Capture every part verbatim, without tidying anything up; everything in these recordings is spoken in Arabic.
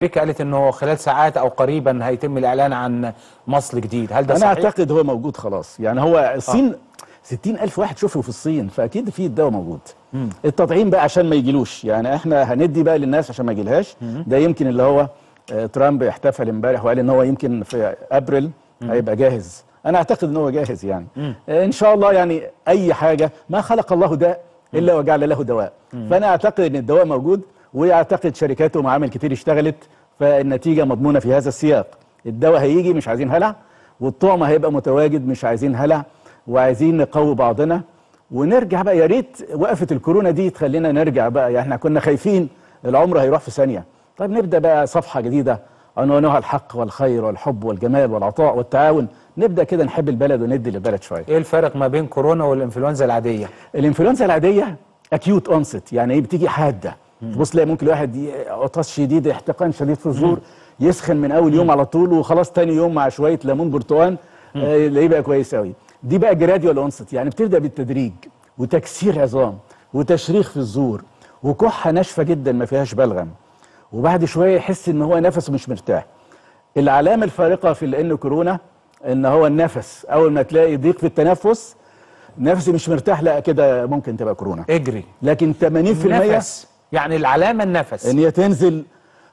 امريكا قالت انه خلال ساعات او قريبا هيتم الاعلان عن مصل جديد، هل ده أنا صحيح؟ أنا اعتقد هو موجود خلاص، يعني هو الصين آه. ستين ألف واحد شوفوا في الصين، فاكيد في الدواء موجود. مم. التطعيم بقى عشان ما يجيلوش، يعني احنا هندي بقى للناس عشان ما يجيلهاش. ده يمكن اللي هو آه ترامب احتفل امبارح وقال ان هو يمكن في ابريل مم. هيبقى جاهز. انا اعتقد ان هو جاهز يعني. آه ان شاء الله، يعني اي حاجه ما خلق الله داء الا وجعل له دواء. مم. فانا اعتقد ان الدواء موجود، واعتقد شركات ومعامل كتير اشتغلت، فالنتيجه مضمونه في هذا السياق. الدواء هيجي مش عايزين هلع، والطعم هيبقى متواجد مش عايزين هلع، وعايزين نقوي بعضنا ونرجع بقى. يا ريت وقفه الكورونا دي تخلينا نرجع بقى، يعني احنا كنا خايفين العمر هيروح في ثانيه. طيب نبدا بقى صفحه جديده عنوانها الحق والخير والحب والجمال والعطاء والتعاون. نبدا كده نحب البلد وندي للبلد شويه. ايه الفرق ما بين كورونا والانفلونزا العاديه؟ الانفلونزا العاديه اكيوت اونست، يعني ايه بتيجي حاده. تبص تلاقي ممكن الواحد عطاس شديد، احتقان شديد في الزور، يسخن من اول يوم على طول، وخلاص تاني يوم مع شويه ليمون برتقان يلاقيه بقى كويس قوي. دي بقى جراديوال اونست، يعني بتبدا بالتدريج، وتكسير عظام وتشريخ في الزور وكحه ناشفه جدا ما فيهاش بلغم، وبعد شويه يحس ان هو نفسه مش مرتاح. العلامه الفارقه في ان كورونا ان هو النفس، اول ما تلاقي ضيق في التنفس، نفسي مش مرتاح، لا كده ممكن تبقى كورونا. اجري. لكن ثمانين في المية النفس، يعني العلامه النفس ان هي تنزل،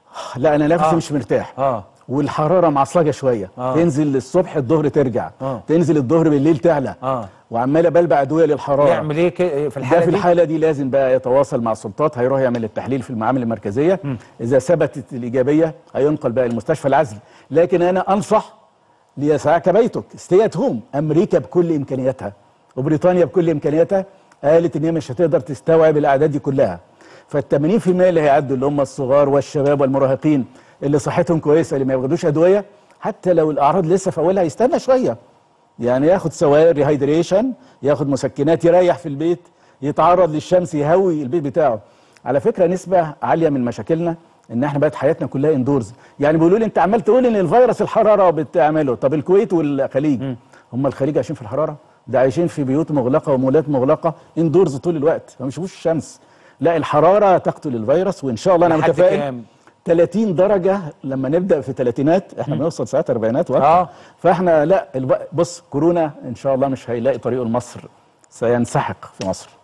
لا انا نفسي آه. مش مرتاح، اه والحراره معصلجه شويه، آه. تنزل الصبح الظهر ترجع، آه. تنزل الظهر بالليل تعلى، اه وعماله بلبع ادويه للحراره. يعمل ايه في الحاله ده في دي؟ الحاله دي لازم بقى يتواصل مع السلطات، هيروح يعمل التحليل في المعامل المركزيه. م. اذا ثبتت الايجابيه هينقل بقى المستشفى العزل. لكن انا انصح ليسعك بيتك، ستي ات هوم. امريكا بكل امكانياتها وبريطانيا بكل امكانياتها قالت ان هي مش هتقدر تستوعب الاعداد دي كلها. فال ثمانين في المية اللي هيعدوا اللي هم الصغار والشباب والمراهقين اللي صحتهم كويسه، اللي ما ياخدوش ادويه، حتى لو الاعراض لسه في اولها يستنى شويه، يعني ياخد سوائل ريهايدريشن، ياخد مسكنات، يريح في البيت، يتعرض للشمس، يهوي البيت بتاعه. على فكره نسبه عاليه من مشاكلنا ان احنا بقت حياتنا كلها اندورز. يعني بيقولوا لي انت عمال تقول ان الفيروس الحراره بتعمله، طب الكويت والخليج، م. هم الخليج عايشين في الحراره؟ ده عايشين في بيوت مغلقه ومولات مغلقه اندورز طول الوقت، ما بيشوفوش الشمس. لا الحراره تقتل الفيروس، وان شاء الله انا متفائل. ثلاثين درجه لما نبدا في ثلاثينات، احنا بنوصل ساعات اربعينات وقت. آه. فاحنا لا بص، كورونا ان شاء الله مش هيلاقي طريقه لمصر، سينسحق في مصر.